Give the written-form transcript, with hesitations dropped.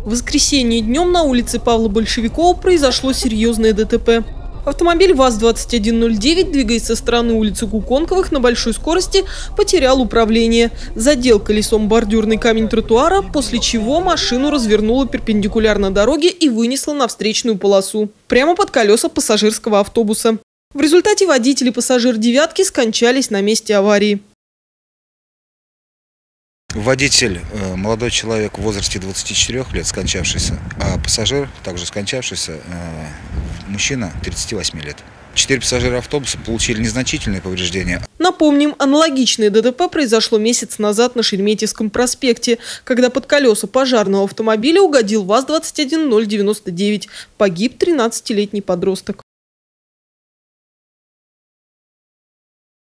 В воскресенье днем на улице Павла Большевикова произошло серьезное ДТП. Автомобиль ВАЗ-2109, двигаясь со стороны улицы Куконковых на большой скорости, потерял управление. Задел колесом бордюрный камень тротуара, после чего машину развернуло перпендикулярно дороге и вынесло на встречную полосу, прямо под колеса пассажирского автобуса. В результате водитель и пассажир «девятки» скончались на месте аварии. Водитель – молодой человек в возрасте 24 лет, скончавшийся, а пассажир, также скончавшийся, мужчина 38 лет. 4 пассажира автобуса получили незначительные повреждения. Напомним, аналогичное ДТП произошло месяц назад на Шереметьевском проспекте, когда под колеса пожарного автомобиля угодил ВАЗ-21099. Погиб 13-летний подросток.